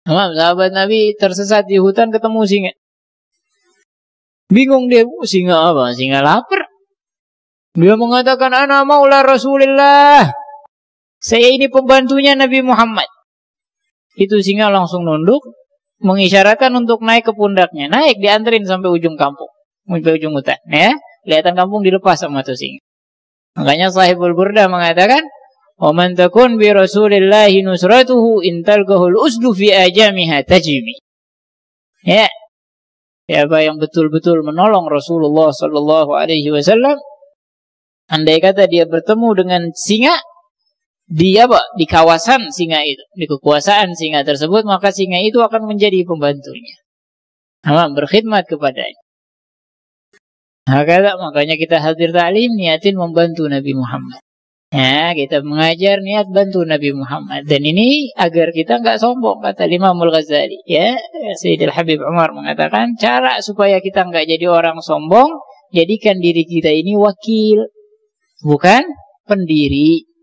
Sahabat Nabi tersesat di hutan ketemu singa. Bingung dia, singa apa? Singa lapar. Dia mengatakan, ana maula Rasulillah. Saya ini pembantunya Nabi Muhammad. Itu singa langsung nunduk, mengisyaratkan untuk naik ke pundaknya. Naik, dianterin sampai ujung kampung, sampai ujung hutan. Ya, kelihatan kampung dilepas sama tuh singa. Makanya Sahibul Burda mengatakan, wa man takun bi Rasulillahi nusratuhu intalqahul usdu fi ajamiha tajimi. Ya. Siapa yang betul-betul menolong Rasulullah sallallahu alaihi wasallam, andai kata dia bertemu dengan singa di kawasan singa itu, di kekuasaan singa tersebut, maka singa itu akan menjadi pembantunya. Berkhidmat kepadanya. Makanya kita hadir ta'lim, niatin membantu Nabi Muhammad. Ya, kita mengajar niat bantu Nabi Muhammad. Dan ini agar kita enggak sombong, kata Imam Al-Ghazali. Ya, Sayyidil Habib Umar mengatakan, cara supaya kita enggak jadi orang sombong, jadikan diri kita ini wakil, bukan pendiri.